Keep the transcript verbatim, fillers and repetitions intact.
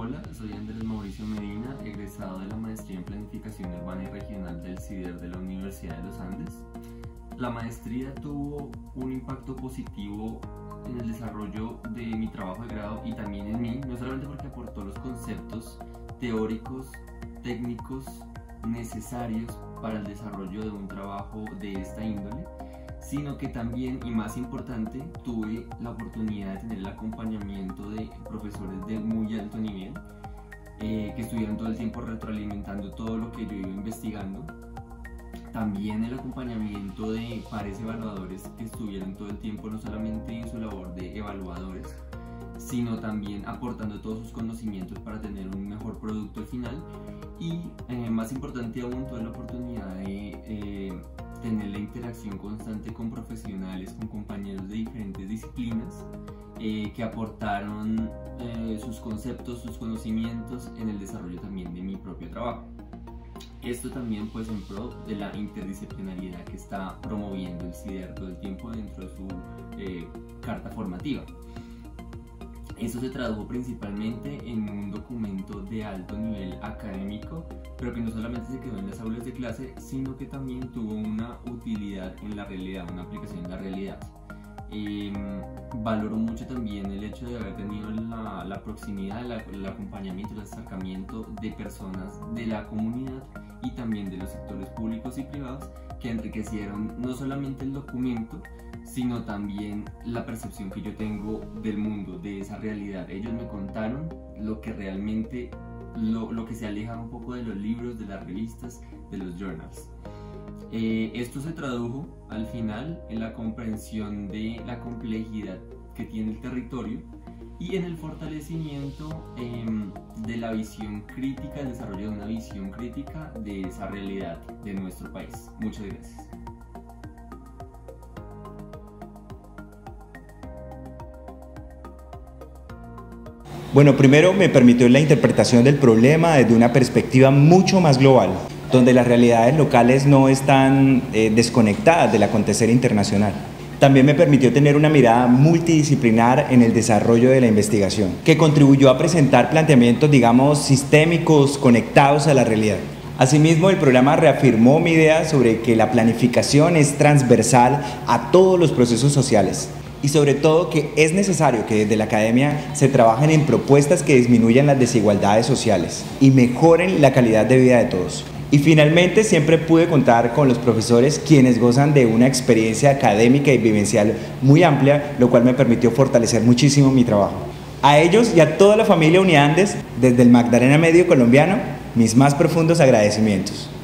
Hola, soy Andrés Mauricio Medina, egresado de la Maestría en Planificación Urbana y Regional del CIDER de la Universidad de los Andes. La maestría tuvo un impacto positivo en el desarrollo de mi trabajo de grado y también en mí, no solamente porque aportó los conceptos teóricos, técnicos necesarios para el desarrollo de un trabajo de esta índole, sino que también, y más importante, tuve la oportunidad de tener el acompañamiento de profesores de muy alto nivel eh, que estuvieron todo el tiempo retroalimentando todo lo que yo iba investigando. También el acompañamiento de pares evaluadores que estuvieron todo el tiempo no solamente en su labor de evaluadores, sino también aportando todos sus conocimientos para tener un mejor producto al final. Y eh, más importante aún, tuve la oportunidad de eh, tener la interacción constante con profesionales, con compañeros de diferentes disciplinas eh, que aportaron eh, sus conceptos, sus conocimientos en el desarrollo también de mi propio trabajo. Esto también pues en pro de la interdisciplinariedad que está promoviendo el CIDER todo el tiempo dentro de su eh, carta formativa. Esto se tradujo principalmente en un documento de alto nivel académico, pero que no solamente se quedó en las aulas de clase, sino que también tuvo una utilidad en la realidad, una aplicación en la realidad. Eh, valoro mucho también el hecho de haber tenido la, la proximidad, la, el acompañamiento, el acercamiento de personas de la comunidad y también de los sectores públicos y privados que enriquecieron no solamente el documento, sino también la percepción que yo tengo del mundo, de esa realidad. Ellos me contaron lo que realmente, lo, lo que se aleja un poco de los libros, de las revistas, de los journals. Eh, esto se tradujo al final en la comprensión de la complejidad que tiene el territorio y en el fortalecimiento eh, de la visión crítica, el desarrollo de una visión crítica de esa realidad de nuestro país. Muchas gracias. Bueno, primero me permitió la interpretación del problema desde una perspectiva mucho más global, donde las realidades locales no están eh, desconectadas del acontecer internacional. También me permitió tener una mirada multidisciplinar en el desarrollo de la investigación, que contribuyó a presentar planteamientos, digamos, sistémicos, conectados a la realidad. Asimismo, el programa reafirmó mi idea sobre que la planificación es transversal a todos los procesos sociales y sobre todo que es necesario que desde la academia se trabajen en propuestas que disminuyan las desigualdades sociales y mejoren la calidad de vida de todos. Y finalmente siempre pude contar con los profesores quienes gozan de una experiencia académica y vivencial muy amplia, lo cual me permitió fortalecer muchísimo mi trabajo. A ellos y a toda la familia Uniandes, desde el Magdalena Medio colombiano, mis más profundos agradecimientos.